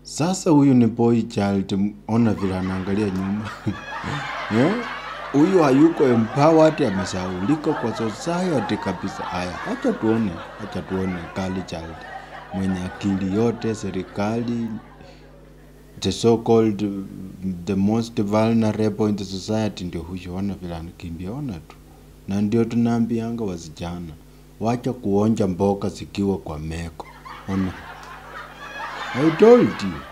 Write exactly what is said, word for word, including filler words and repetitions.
Sasa huyu ni boy child, ona vile anaangalia nyuma. Yeah? Huyu hayuko empowered, amesaulika kwa society kabisa. Haya, acha tuone, acha tuone girl child mwenye akili yote, serikali, the so called the most vulnerable in the society, ndio huyu. Ona vile anakimbia, ona tu. Na ndio tunaambianga wasichana, wacha kuonja mboga zikiwa kwa meko. Ona, I told you.